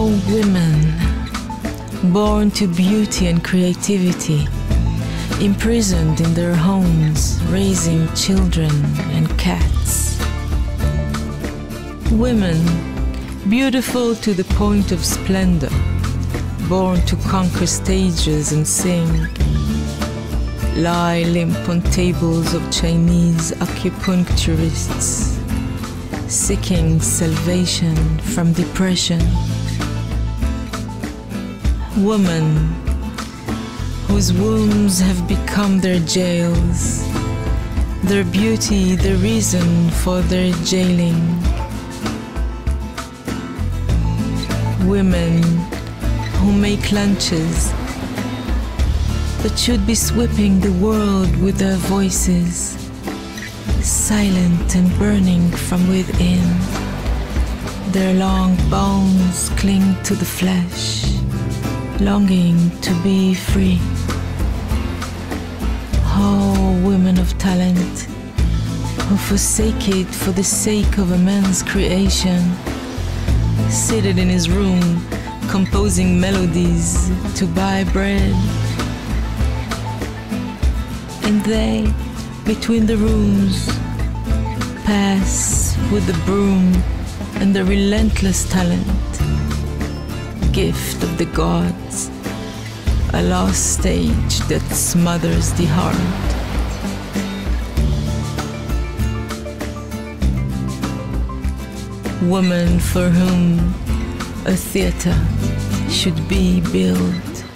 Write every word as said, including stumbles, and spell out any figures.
Oh, women, born to beauty and creativity, imprisoned in their homes, raising children and cats. Women, beautiful to the point of splendor, born to conquer stages and sing, lie limp on tables of Chinese acupuncturists, seeking salvation from depression. Women, whose wombs have become their jails, their beauty the reason for their jailing. Women who make lunches but should be sweeping the world with their voices, silent and burning from within. Their long bones cling to the flesh, longing to be free. Oh, women of talent, who forsake it for the sake of a man's creation, seated in his room, composing melodies to buy bread. And they, between the rooms, pass with the broom and the relentless talent, gift of the gods, a lost stage that smothers the heart. Woman for whom a theater should be built.